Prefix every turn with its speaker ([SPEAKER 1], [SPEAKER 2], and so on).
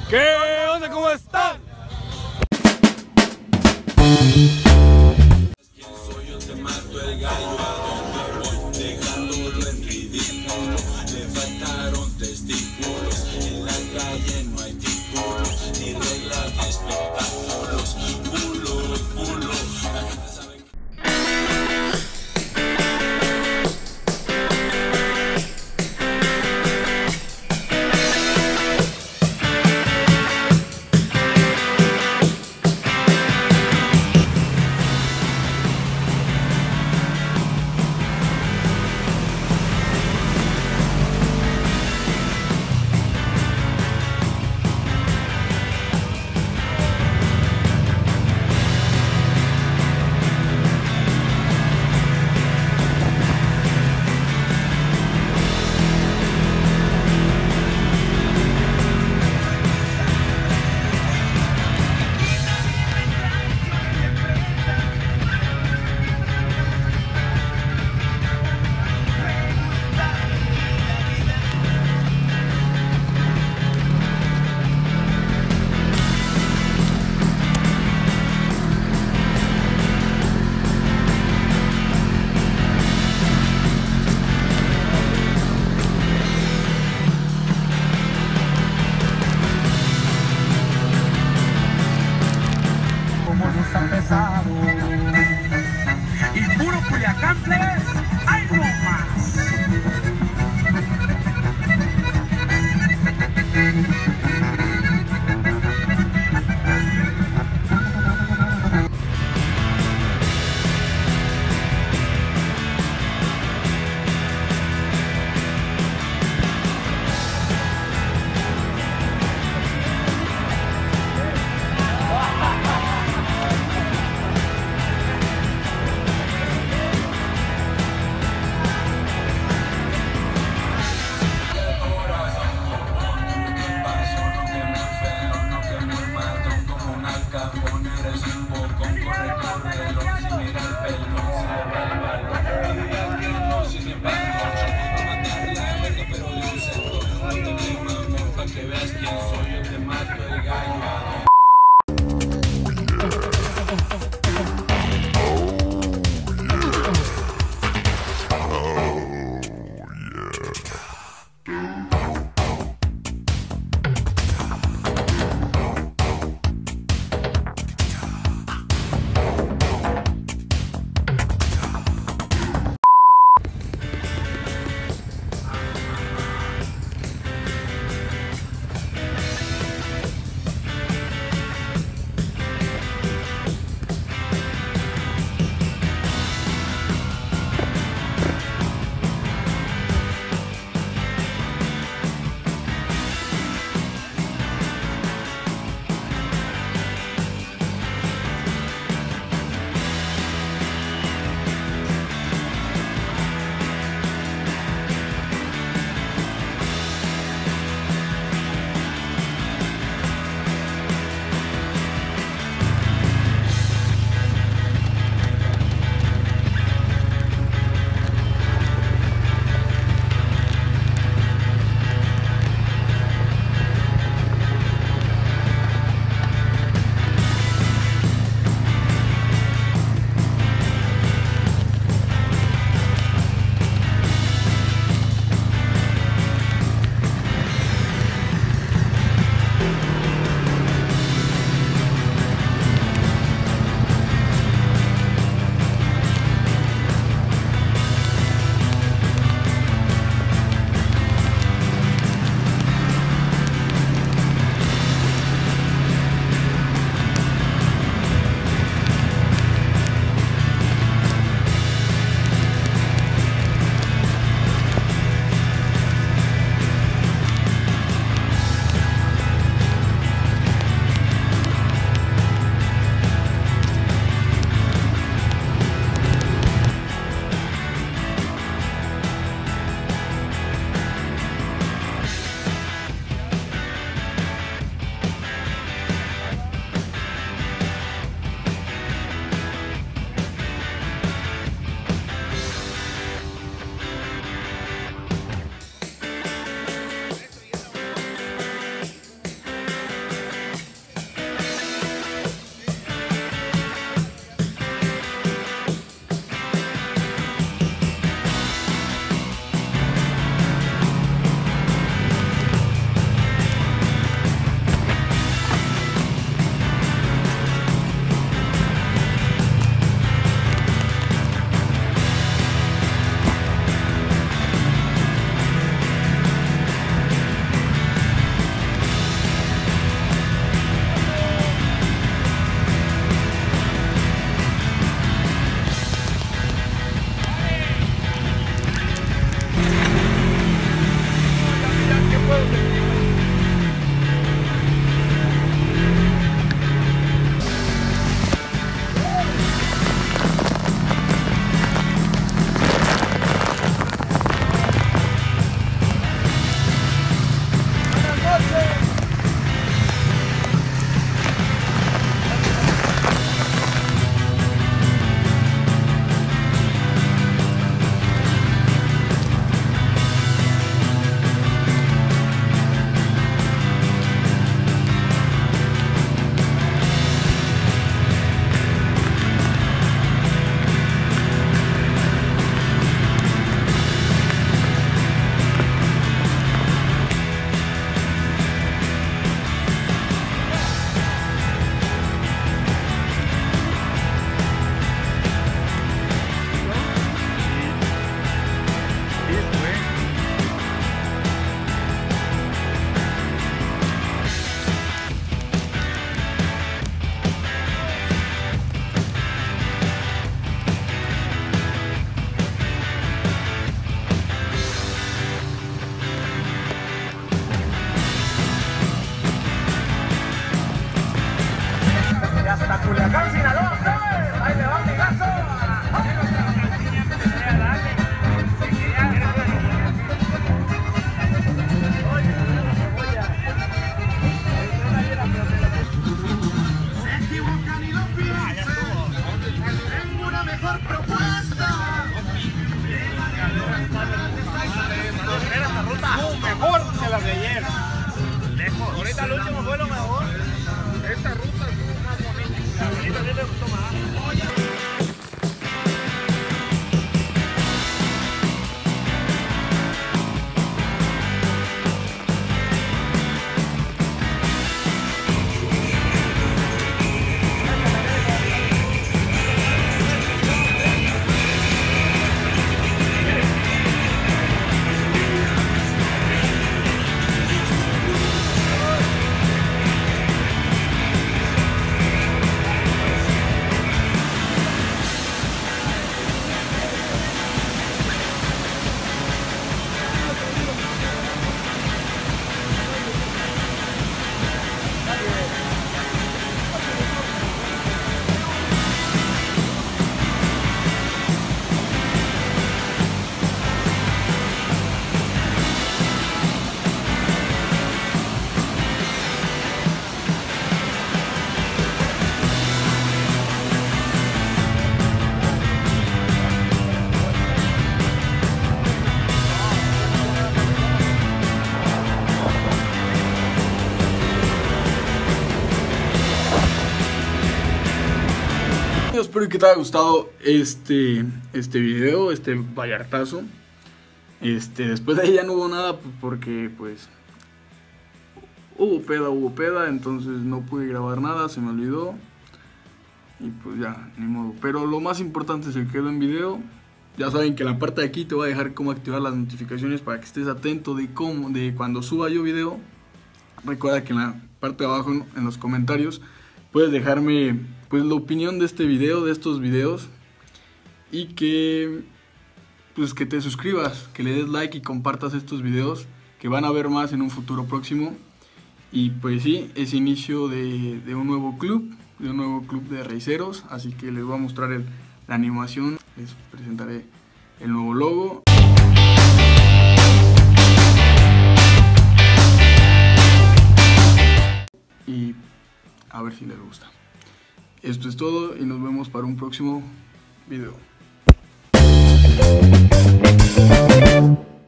[SPEAKER 1] ¿Qué onda? ¿Cómo están?
[SPEAKER 2] Yo te mato el gallo a donde voy, dejándolo en ridículo. Le faltaron testículos, en la calle no hay títulos, ni reglas de espectáculos. Culo, culo, la gente sabe que...
[SPEAKER 3] Y puro Culiacán, plebes, hay más.
[SPEAKER 2] Que veas quién soy, yo te mato el gallo.
[SPEAKER 4] el último fue lo mejor. Esta ruta estuvo más bonita. A mí también me gustó más.
[SPEAKER 1] Espero que te haya gustado este video, este Vallartazo. Después de ahí ya no hubo nada porque pues hubo peda, entonces no pude grabar nada, se me olvidó. Y pues ya, ni modo. Pero lo más importante se quedó en video. Ya saben que en la parte de aquí te voy a dejar cómo activar las notificaciones para que estés atento de cuando suba yo video. Recuerda que en la parte de abajo, en los comentarios, puedes dejarme pues la opinión de este video, de estos videos, y que pues que te suscribas, que le des like y compartas estos videos, que van a ver más en un futuro próximo. Y pues sí, es inicio de un nuevo club, de raceros, así que les voy a mostrar la animación, les presentaré el nuevo logo. Y a ver si les gusta. Esto es todo y nos vemos para un próximo video.